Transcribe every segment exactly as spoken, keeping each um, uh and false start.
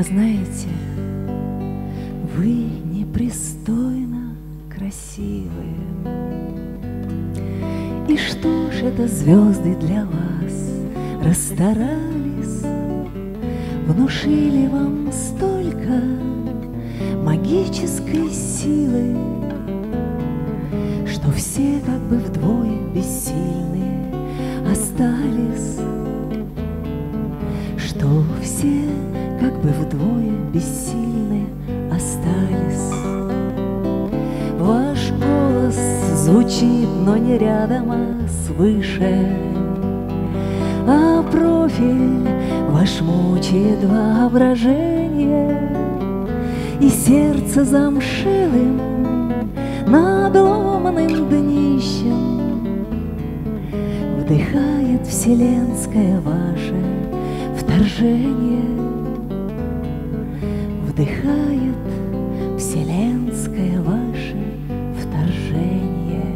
знаете, вы непристойно красивые. И что ж это звезды для вас расстарались, внушили вам столько магической силы, что все как бы вдвое бессильные остались, что все как бы вдвое бессильны остались. Ваш голос звучит, но не рядом, а свыше, а профиль ваш мучает воображение, и сердце замшелым надломанным днищем вдыхает вселенское ваше вторжение, вдыхает вселенское ваше вторжение.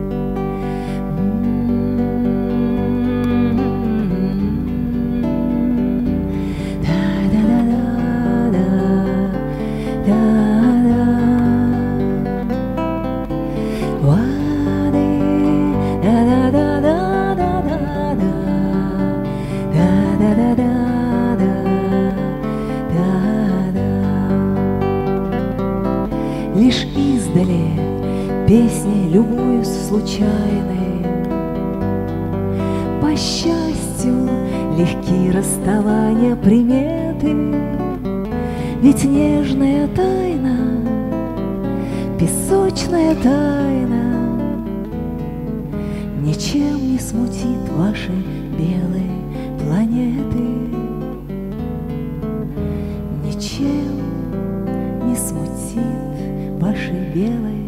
Лишь издали песни любуюсь случайной. По счастью, легки расставания приметы, ведь нежная тайна, песочная тайна ничем не смутит ваши белые планеты, ничем не смутит ваши белые